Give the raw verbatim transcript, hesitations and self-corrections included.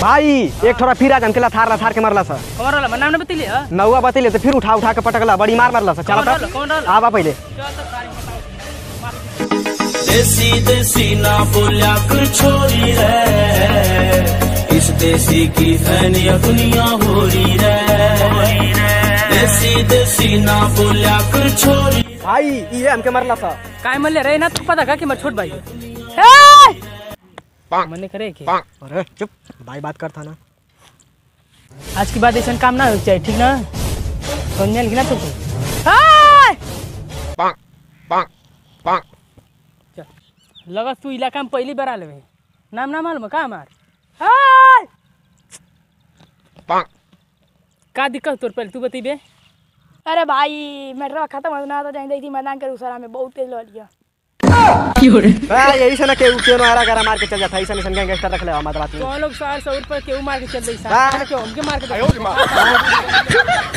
भाई एक थोड़ा फिर आज हमके थार ला थार के मरला सा कौन रहला नाम न बतैले ह नौवा बतैले तो फिर उठा उठा के पटकला बड़ी मार मारला सा। चल कौन कौन रहला आवा पहले देसी देसी ना बोलिया कर छोरी रे इस देसी की फैनिया दुनिया हो रही रे देसी देसी ना बोलिया कर छोरी भाई ये हमके मरला सा काय म्हणले रे ना तू पता का कि मर छोट भाई ए मने करे के अरे चुप भाई बात करता ना आज के बाद ऐसा काम ना हो चाहिए ठीक ना समझल कि ना तू हाय पांग पांग पांग लगा तू इलाका में पहली बार आले नाम ना मालूम का मार हाय पांग का दिक्कत तोर पहले तू बतीबे। अरे भाई मैटर खत्म होना तो जाइन थी मैदान के दूसरा में बहुत तेज लड़िया हां यही से ना के क्यों ना आरा करा मार के चल जाता ऐसा नहीं गैंगस्टर रख ले हमारा बात में कौन लोग सार सौ रुपए क्यों मार के चल रही सार क्यों हमके मार के